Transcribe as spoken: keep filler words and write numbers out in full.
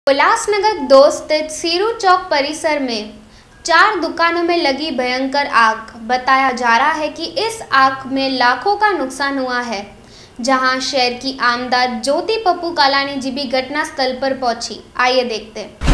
उल्लासनगर दो स्थित सीरू चौक परिसर में चार दुकानों में लगी भयंकर आग। बताया जा रहा है कि इस आग में लाखों का नुकसान हुआ है। जहां शहर की आमदार ज्योति पप्पू कालानी जी भी घटनास्थल पर पहुंची। आइए देखते हैं।